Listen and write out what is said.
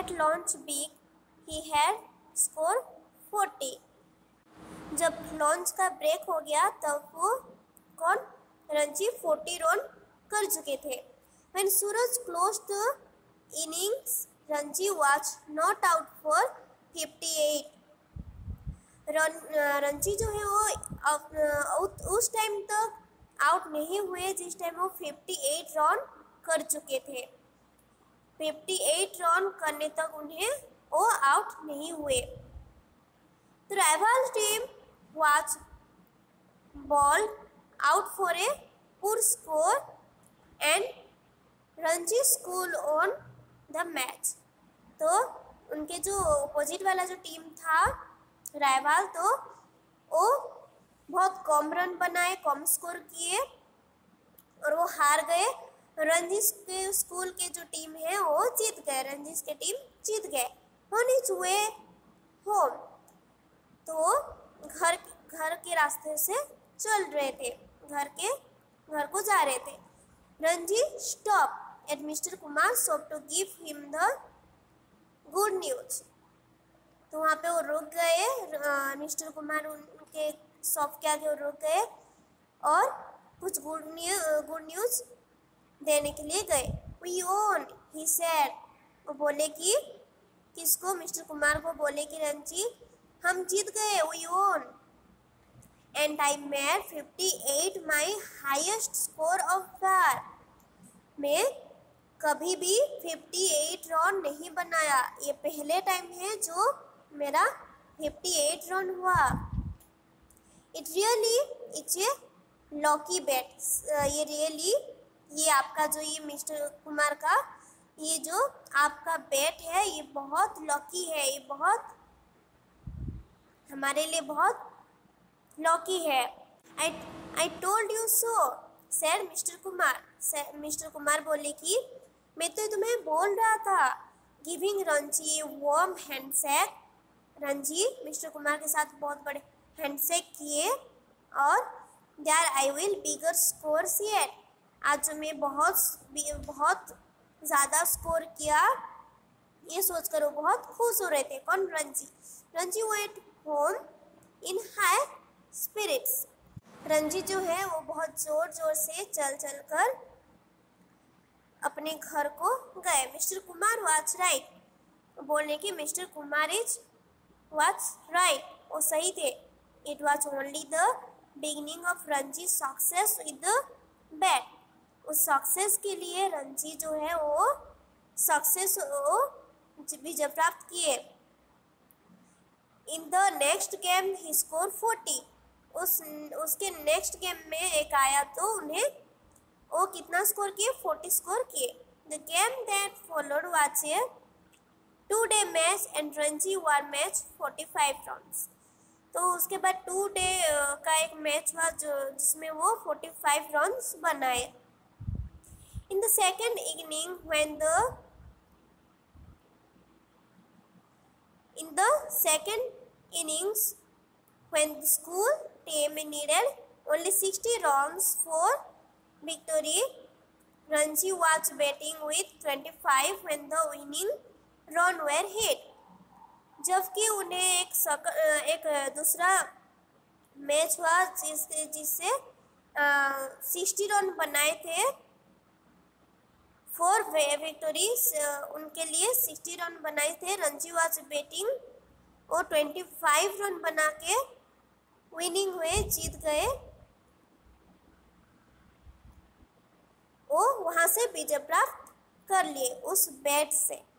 At launch week, he had scored 40. जब launch का break हो गया तब वो कौन रणजी 40 रन कर चुके थे. When Suraj closed the innings, Ranji was not out for 58. Ranji जो है वो उस टाइम तक आउट नहीं हुए जिस टाइम वो 58 रन कर चुके थे. 58 रन करने तक उन्हें वो आउट नहीं हुए. The rival team was bowled out for a poor score and Ranji scored on the match. तो उनके जो अपोजिट वाला जो टीम था राइवल, तो वो बहुत कम रन बनाए, कम स्कोर किए और वो हार गए. रणजीत के स्कूल के जो टीम है वो जीत गए. रणजीत के टीम जीत गए. ऑन हिज वे होम, तो घर के रास्ते से चल रहे थे, घर को जा रहे थे. Ranjit stop at mister Kumar shop to give him the good news. तो वहाँ पे वो रुक गए. मिस्टर कुमार उनके शॉप के आगे रुक गए और कुछ गुड न्यूज देने के लिए गए. We won, he said. वो बोले कि किसको, मिस्टर कुमार को बोले कि रणजीत हम जीत गए, we won. And I made 58 my highest score of bar. मैं कभी भी 58 रन नहीं बनाया. ये पहले टाइम है जो मेरा 58 रन हुआ. It really it's a lucky bat. ये आपका जो ये मिस्टर कुमार का ये जो आपका बैट है ये बहुत लकी है. ये बहुत हमारे लिए बहुत लकी है. I told you so said mister Kumar. Mister Kumar बोले कि मैं तो तुम्हें बोल रहा था. Giving Ranji warm handshake. Ranji mister Kumar के साथ बहुत बड़े हैंडशेक किए और there I will bigger scores yet. आज मैं बहुत ज़्यादा स्कोर किया ये सोचकर वो बहुत खुश हो रहे थे. कौन? Ranji went home in high spirits. Ranji जो है वो बहुत ज़ोर से चल कर अपने घर को गए. Mister Kumar was right. बोलने की मिस्टर कुमार वाज राइट, वो सही थे. It was only the beginning of Ranji success with the bat. उस सक्सेस के लिए रणजी जो है वो सक्सेस विजय प्राप्त किए. In the next game he score 40. उसके नेक्स्ट गेम में एक आया तो उन्हें वो कितना स्कोर किए? 40 स्कोर किए. The game that followed was a 2-day match and Ranji were match 45 runs. तो उसके बाद 2 डे का एक मैच हुआ जिसमें वो 45 रन्स बनाए. In the second inning, when the school team needed only 60 runs for victory, Ranji was batting with 25 when the winning run were hit. जबकि उन्हें एक दूसरा मैच हुआ जिससे 60 रन बनाए थे फॉर विक्टोरीज. उनके लिए 60 रन बनाए थे. रणजी वाज बैटिंग और 25 रन बना के विनिंग हुए, जीत गए. वो वहाँ से विजय प्राप्त कर लिए उस बैट से.